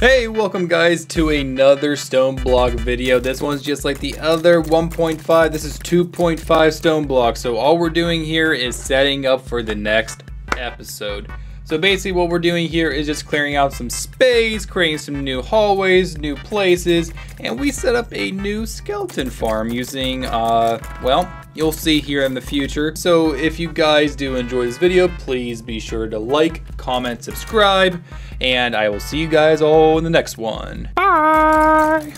Hey, welcome guys to another StoneBlock video. This one's just like the other 1.5. This is 2.5 StoneBlock. So all we're doing here is setting up for the next episode. So basically what we're doing here is just clearing out some space, creating some new hallways, new places, and we set up a new skeleton farm using, well, you'll see here in the future. So if you guys do enjoy this video, please be sure to like, comment, subscribe, and I will see you guys all in the next one. Bye!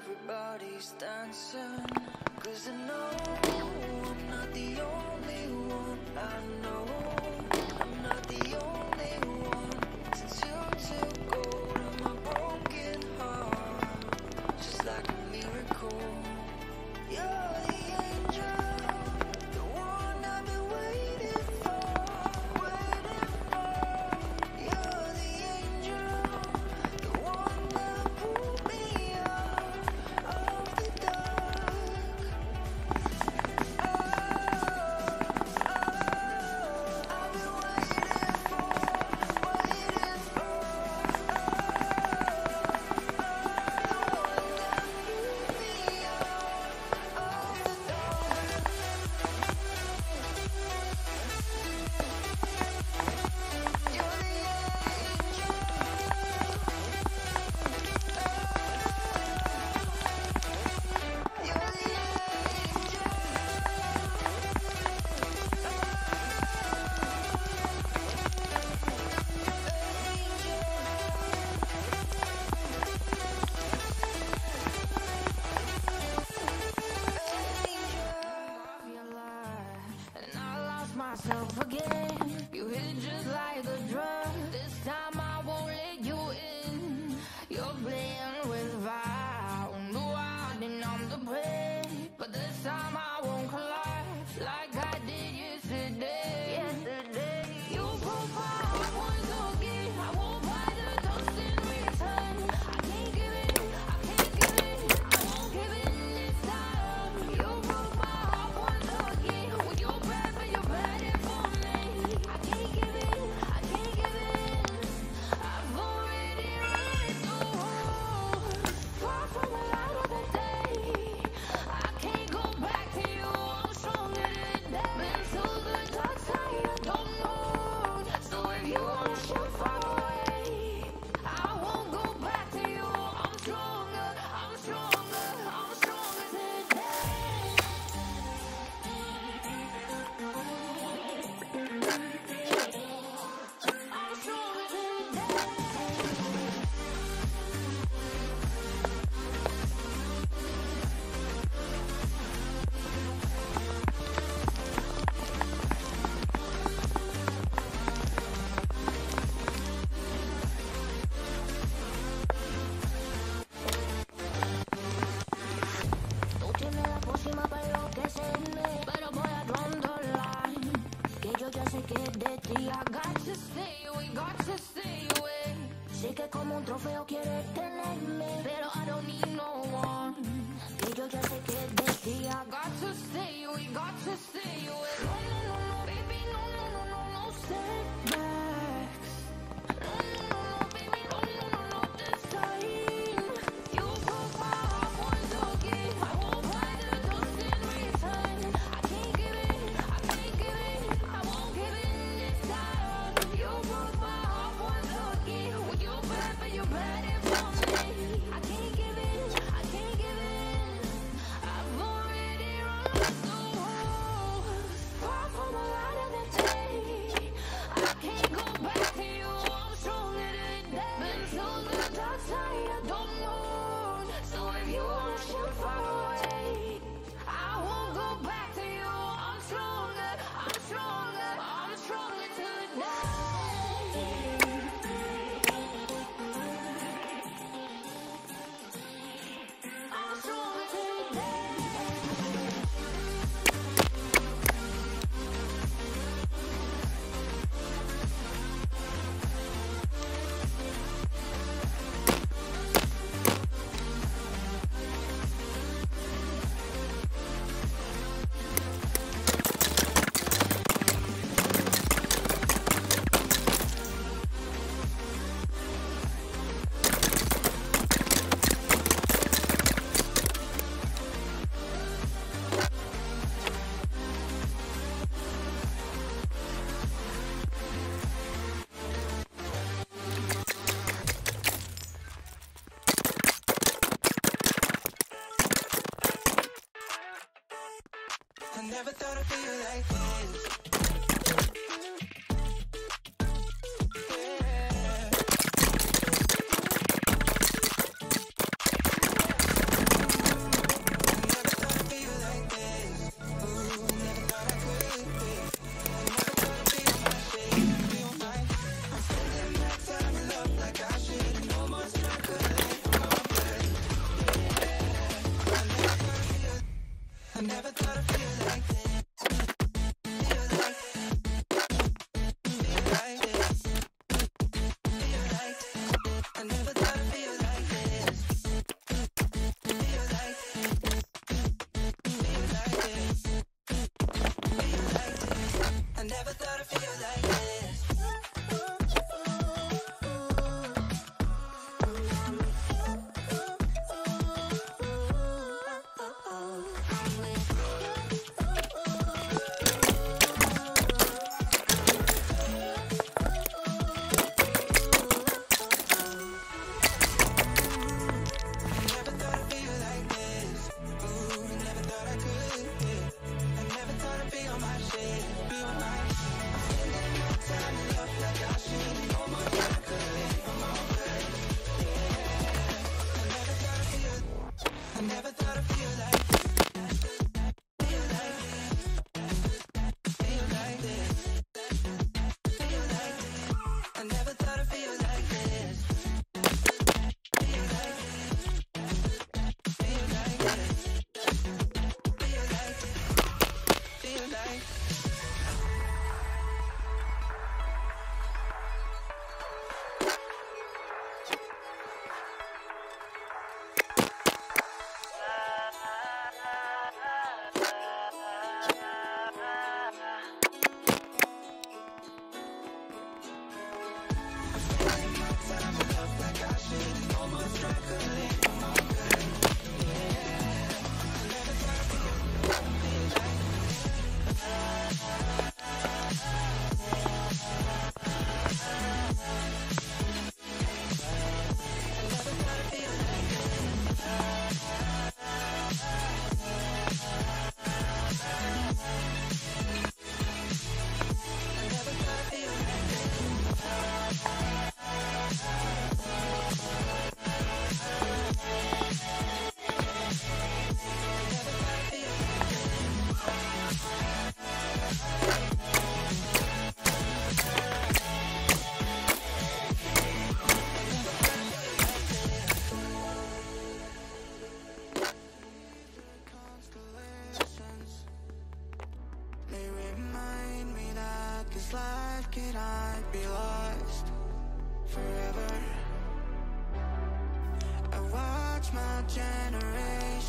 Everybody's dancing, 'cause I know I'm not the only one. I know I'm not the only one. Since you took hold of my broken heart, just like a miracle. You're the angel, the one I've been waiting for, waiting for. You're the angel, the one that pulled me out of the dark. Oh, I've been waiting for, waiting for. Myself again, you hit just like a drug. This time I won't let you in. You're playing with fire, no I didn't I'm the prey. But this time I won't collapse like I did yesterday. Yesterday, you broke my heart once again. I won't buy the dust in return. I can't give it, I can't give it, I won't give it this time. You broke my heart once again. With your breath and your breath. I can't give it, I can't give it. I've already run so far from the light of the day. I can't go back to you, I'm stronger than that. Been to the dark side, I don't know. So if you wanna shoot far away, I won't go back to you. I'm stronger, I'm stronger, I'm stronger today. Tú tienes la pócima para enloquecerme, pero voy a line. Que yo ya sé que es de ti. I got to stay away, got to stay away. Sé que como un trofeo quieres tenerme, pero I don't need no one. Que yo ya sé que es de ti. I got to stay away, got to stay away. No, no, no, no, baby, no, no, no, no, no setbacks. No, no, no, no, baby, no, no, no, no, this time. You broke my heart once again. I won't buy the dust in return. I can't give it, I can't give it, I won't give it this time. You broke my heart once again. With your breath and your breath in front of me. I can't give it, I can't give it. I've already run so far from the light of the day. I can't go back to you, I'm stronger than that. Been to the dark side, I don't know. So if you wanna shoot far away, I won't go back to you. I'm stronger, I'm stronger, I'm stronger today. I'm stronger today. I never thought I'd feel like this. Yeah.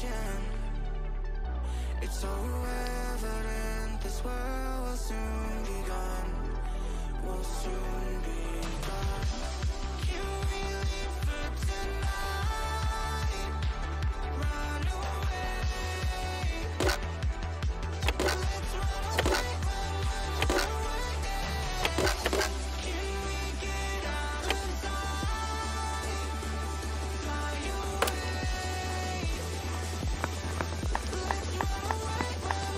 attention. It's so evident this world will soon be gone. Will soon be gone. Can we leave for tonight? Run away. Let's run away, run away. Can we get out of sight? Fly away. Let's run away, run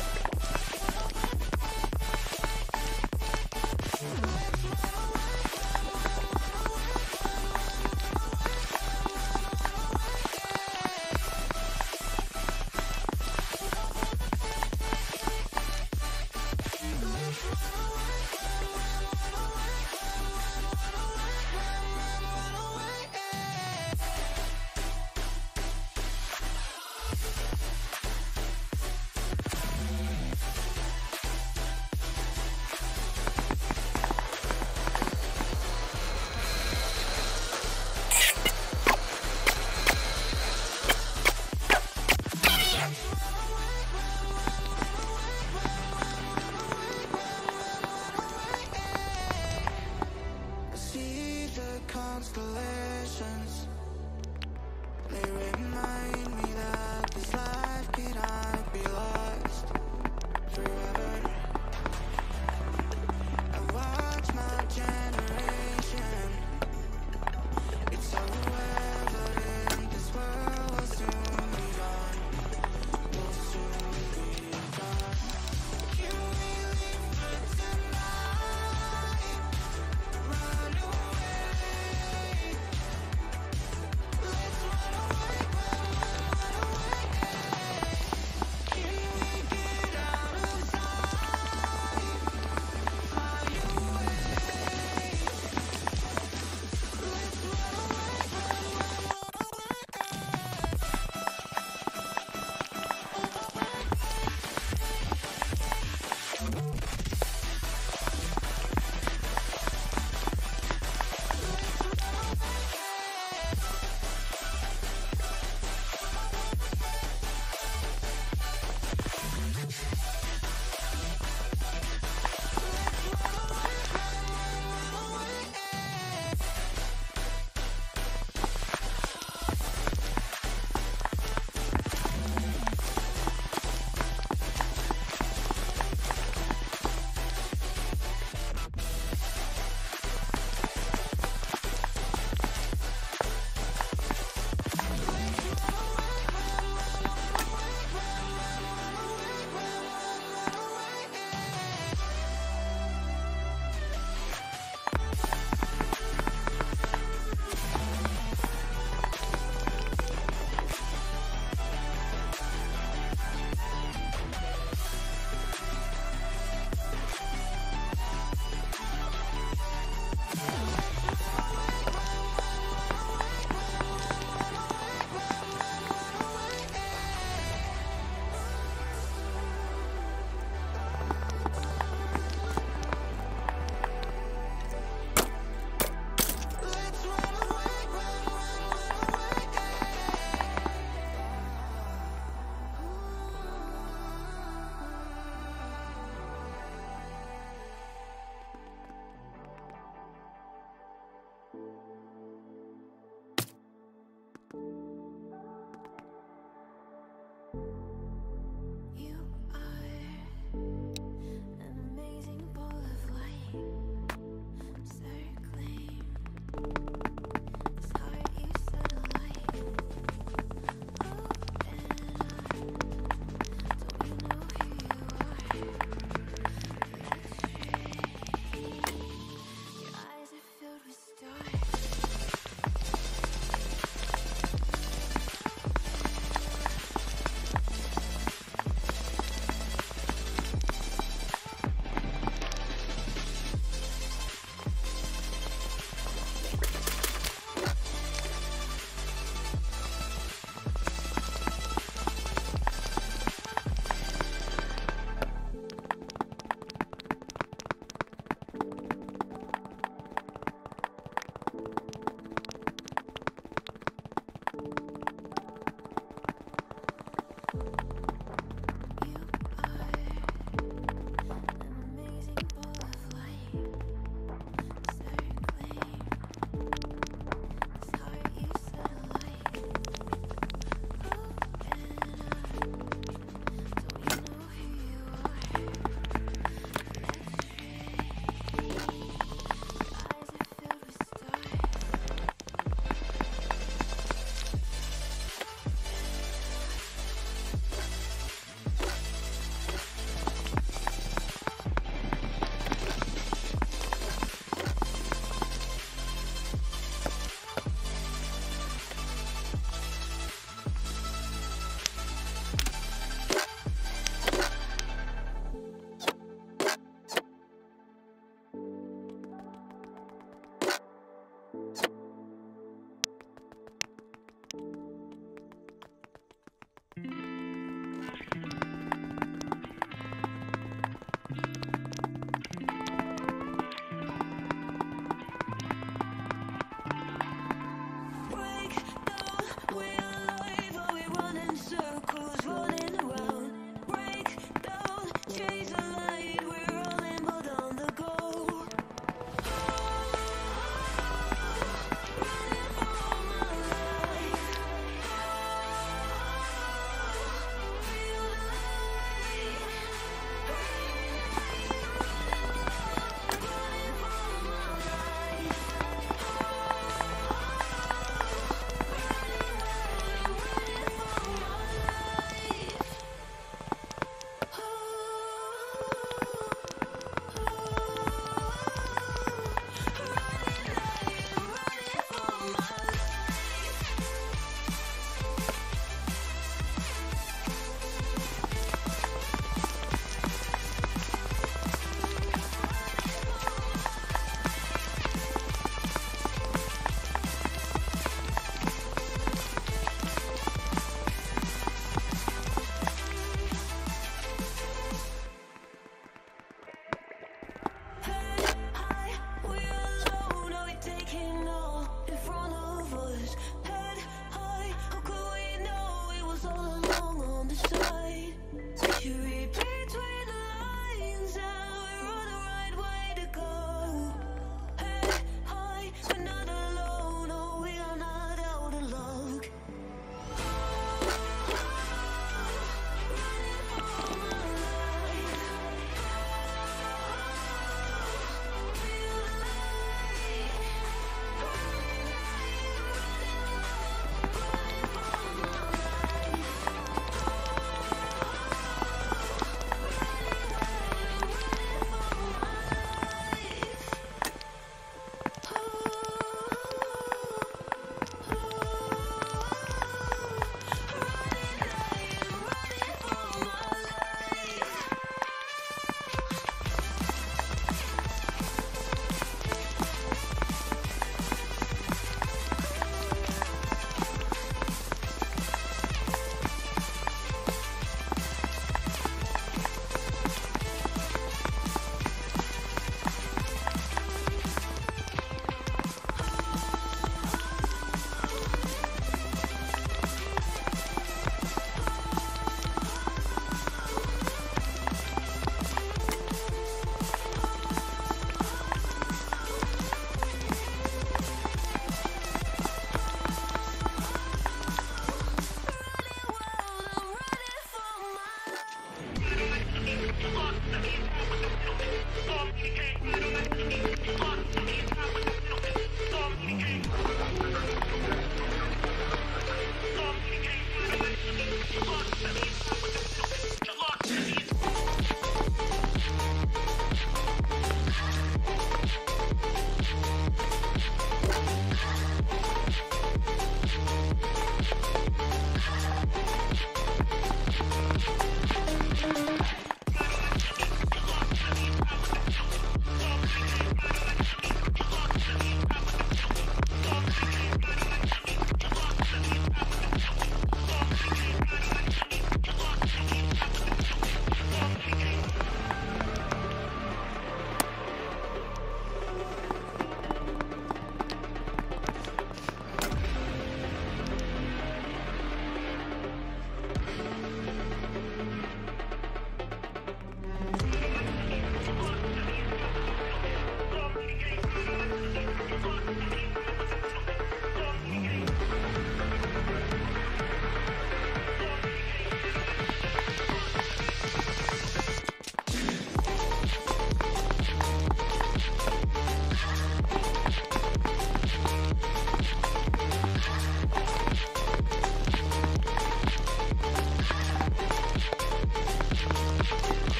away.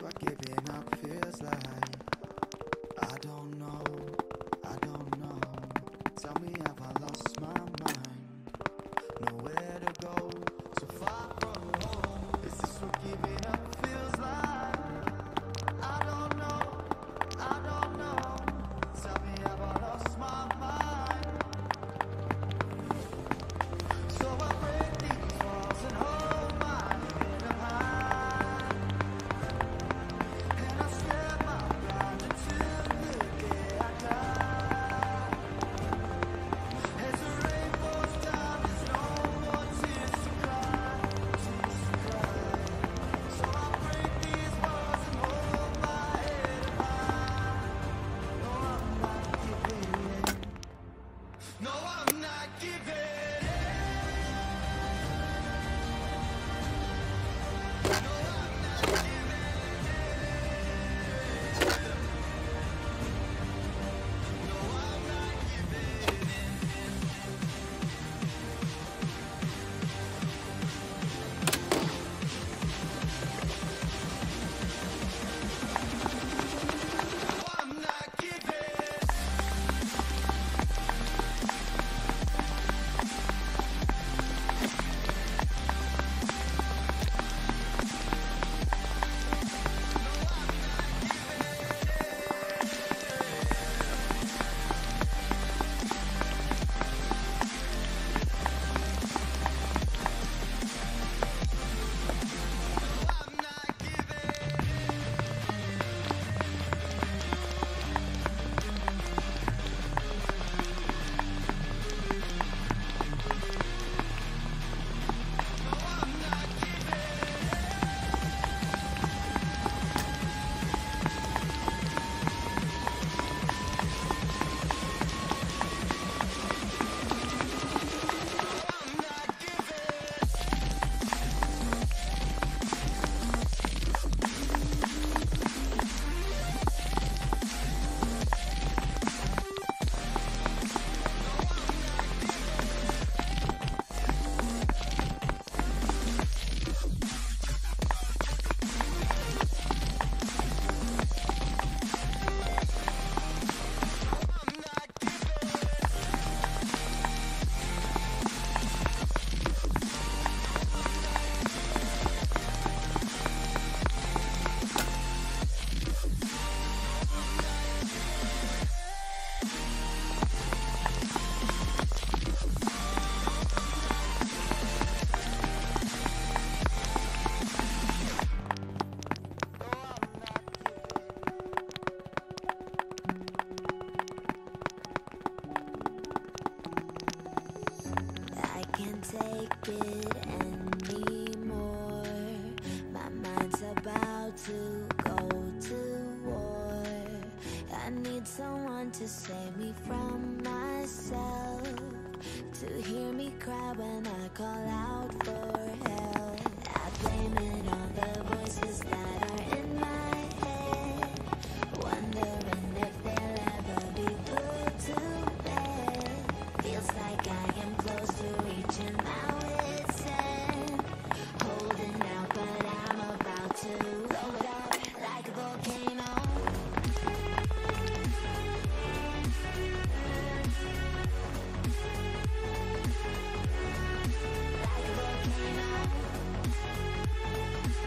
what giving up feels like. I don't know, I don't know. Tell me, have I lost my mind? Nowhere to go, so far from home. Is this what giving up feels like? I don't know, I don't know. Tell me, have I lost my mind? So I break these walls and hold my head up high, and I step my ground until the day I die. As the rain pours down, there's no more tears to cry, tears to cry. So I break these walls and hold my head up high. No, I'm not giving in. No, I'm not giving in. I'm not giving. I'm not giving. I'm not I'm not giving. I'm not giving. I can't take it anymore. My mind's about to go to war. I need someone to save me from myself, to hear me cry when I call out for help. I blame it on the voices that are in my head, wondering if they'll ever be put to bed. Feels like I am close to reaching my wit's end, holding out, but I'm about to blow it up like a volcano. Like a volcano.